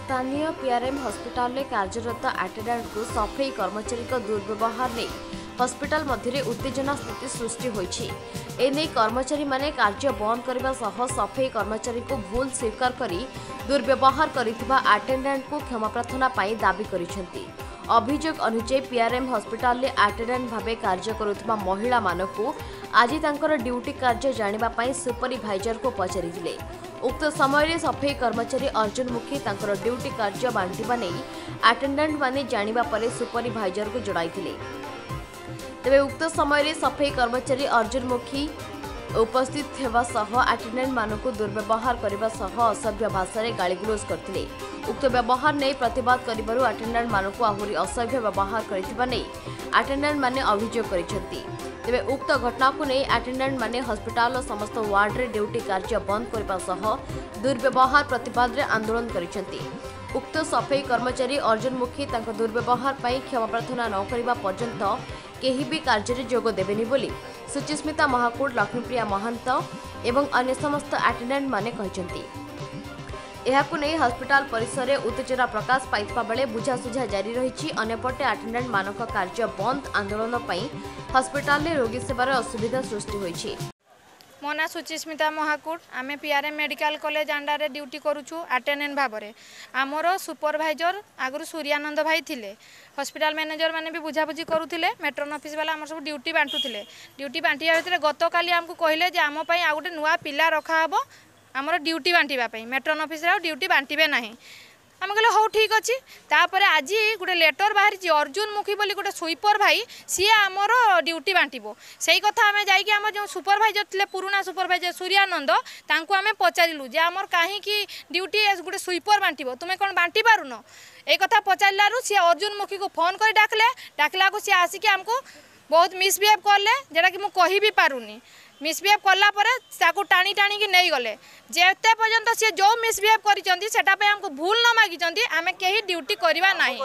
स्थानीय PRM hospital में कार्यरत अटेंडेंट को सफाई कर्मचारी दुर्व्यवहार नहीं हॉस्पिटल मध्य उत्तेजना स्थिति सृष्टि होईछि। एने कर्मचारी माने कार्य बंद करने सह सफाई कर्मचारी को भूल स्वीकार करी दुर्व्यवहार करिथिबा अटेंडेंट को क्षमा प्रार्थना पाई दाबी करिसेंती। अभियोग अनुसार पीआरएम हॉस्पिटल में अटेंडेंट भावे कार्य करुथिबा महिला मानकु आज तांकर ड्यूटी कार्य जानिबा पाई सुपरवाइजर को पचारिथिले। उक्त समय सफाई कर्मचारी अर्जुन मुखी तांकर ड्यूटी कार्य बांटिबा नहीं अटेंडेंट माने जानिबा परे सुपरवाइजर को जणाइथिले। तेबे उक्त समय सफाई कर्मचारी अर्जुन मुखी उपस्थित हेबा सह अटेंडेंट मानकु दुर्व्यवहार करबा सह असभ्य भाषा रे गालीगुलोज करथिले। उक्त व्यवहार नहीं प्रतिवाद करिबारु अटेंडेंट मानकु आहुरी असभ्य व्यवहार करिथिबा नहीं अटेंडेंट माने अभियोग करिसेंती। तेबे उक्त घटना को नहीं अटेंडेंट माने हॉस्पिटल समस्त वार्ड रे ड्यूटी कार्य बंद करबा सह दुर्व्यवहार प्रतिवाद रे आंदोलन करिसेंती। उक्त सफाई कर्मचारी अर्जुन मुखी तांको दुर्व्यवहार पाई क्षमा प्रार्थना न करिबा पर्यंत केही भी कार्य रे जोग देबेनी बोली सुचिस्मिता महाकूट, लक्ष्मीप्रिया महंत एवं अन्य समस्त अटेंडेंट माने कहिसेंती। एहाकु नहीं हॉस्पिटल परिसर में उत्तेजना प्रकाश पाइबा बेले बुझासुझा जारी रही। अन्यपटे अटेंडेंट मानक कार्य बंद आंदोलन पर हॉस्पिटल में रोगी सेवार असुविधा सृष्टि होईछि। मो ना सुचिस्मिता महाकूट, आमे PRM medical college under duty करूछु अटेंडेंट भाव में। आमर सुपरवाइजर आगु सूर्यानंद भाई थिले, हॉस्पिटल मैनेजर माने भी बुझाबुझी करूथिले, मेट्रोन ऑफिस वाला आम सब ड्यूटी बांटुथिले। ड्यूटी बांटिया भितर गतकाली आमको कहले जे आम पई आ गोटे नुआ पिला रखा हबो आमर ड्यूटी बांटिबा पई, मेट्रोन ऑफिस रे ड्यूटी बांटिबे नाही। आम कहले हो ठीक अच्छी। तापर आज गोटे लेटर बाहरी अर्जुन मुखी बोली गोटे स्वीपर भाई सी आमर ड्यूटी बांटो से कथा आम जाकि आम जो सुपरवाइजर थे पुराना सुपरवाइजर सूर्यानंद तांको आम पचारू जे आमर कहीं ड्यूटी गोटे स्वीपर बांटो तुम्हें कौन बांटी पारुन ये कथा पचारू सी अर्जुन मुखी को फोन कर डाकला को सी आसिक आमको बहुत मिसबिहेव कले जेटा कि मुझे कहि भी पारुनी। मिसबिहेव कला ताको टाणी टाणी की नहीं गले जेते पर्यंत सी जो मिसबिहेव करिसेंती सेटा पे हमको भूल न मागिचंती आमे केही ड्यूटी करबा नाही।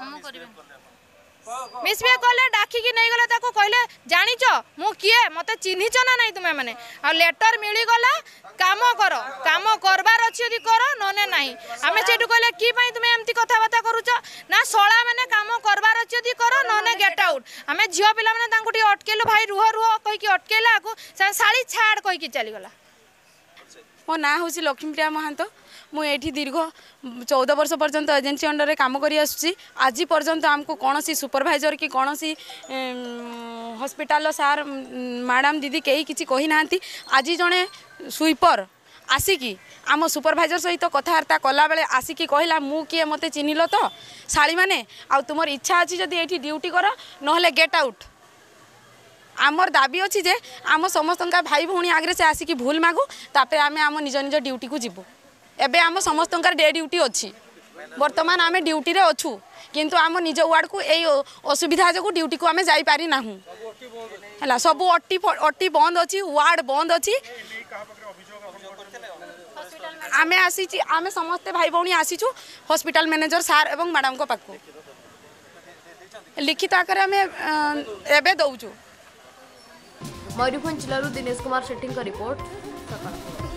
मिसबिहेव कले डाकी की नहीं गले ताको कहले जानिच मु किए मते चिन्हिच ना नहीं तुमे माने आ लेटर मिली गला काम करबार अछि यदि कर नने नाही। आमे सेटु कहले की पई तुमे एमती कथा बाता करूछ ना सळा माने काम करबार अछि यदि कर नने गेट आउट। आमे झियो पिला माने तांको टी अटकेलो भाई रुह रुह कहि की अटकेला आको साड़ी छाड़ कहि की चली गला। मो ना हूँ लक्ष्मीप्रिया महंत, मुझे दीर्घ 14 वर्ष पर्यंत एजेन्सी अंडर काम करी आसुची। आज पर्यंत आमको कौन सी सुपरवाइजर कि कौन सी हॉस्पिटल सार मैडम दीदी कहीं किसी कही ना। आज जड़े स्वीपर आसिकी आम सुपरवाइजर सहित कथबार्ता कला बेले आसिकी कहला मु किए मते चिन्हिल तो शाड़ी माने आ तुमर इच्छा अच्छी जदि एठी ड्यूटी कर नहले गेट आउट। आमर दाबी अच्छी जे आम समस्त भाई भौणी आगे से आसिकी भूल मागु तापर आम आम निज निज ड्यूटी को जीवु। एबे आम समस्त डे ड्यूटी अच्छी बर्तमान आम ड्यूटी रे अच्छू किंतु आम निज वार्ड को यही असुविधा जो ड्यूटी को आम जापारी ना है सब अटी बंद अच्छी वार्ड बंद अच्छी। आम आसी आम समस्ते भाई भौणी आसीचु हॉस्पिटल मैनेजर सार एवं मैडम को पाखु लिखित आकार आम एबे दौचु। मयूरभंज जिलूर दिनेश कुमार शेट्टी रिपोर्ट।